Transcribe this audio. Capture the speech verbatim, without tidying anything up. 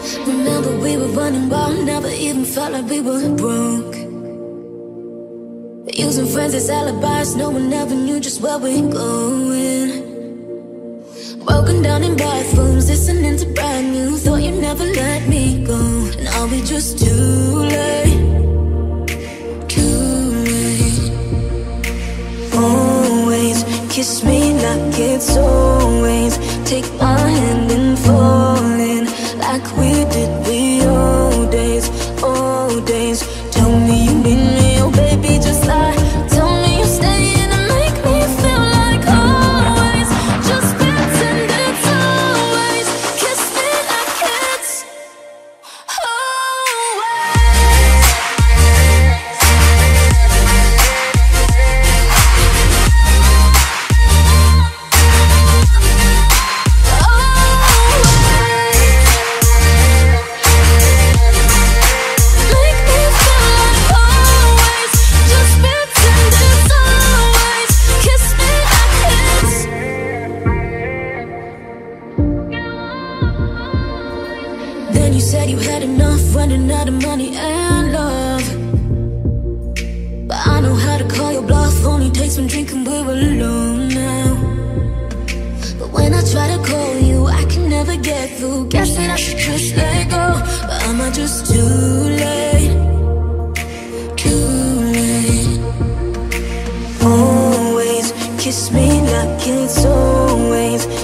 Remember we were running wild, never even felt like we were broke. Using friends as alibis, no one ever knew just where we're going. Broken down in bathrooms, listening to brand new. Thought you'd never let me go. And are we just too late? Too late. Always kiss me like it's always. Take my hand and fall in like we did the old days, old days. Tell me you need me, oh baby, just lie. Tell me you're staying and make me feel like always. Just pretend it's always. Kiss me like it's you said you had enough, running out of money and love. But I know how to call your bluff, only takes one drink and we're alone now. But when I try to call you, I can never get through. Guess that I should just let go, but am I just too late? Too late. Always kiss me like it's always.